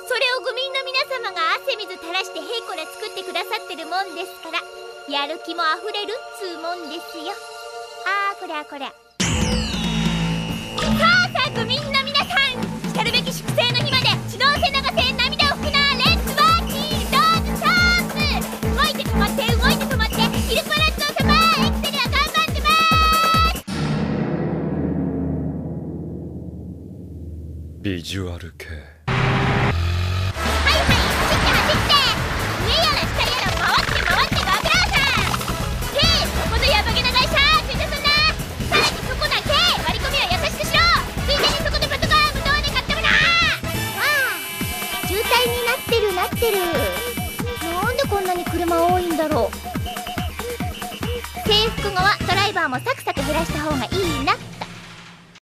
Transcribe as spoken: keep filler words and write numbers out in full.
それを愚民の皆様が汗水垂らしてへいこら作ってくださってるもんですから、やる気もあふれるっつうもんですよ。あーこりゃこりゃ。さあさあ愚民の皆さん、来るべき粛清の日まで血の汗流せ涙を拭くな。レッツワーキーローズチャンス。動いて止まって動いて止まって、イルパラッツォ様エクセルは頑張ってまーす。 ビジュアル系。 なんでこんなに車多いんだろう。制服後はドライバーもサクサク減らした方がいいよ。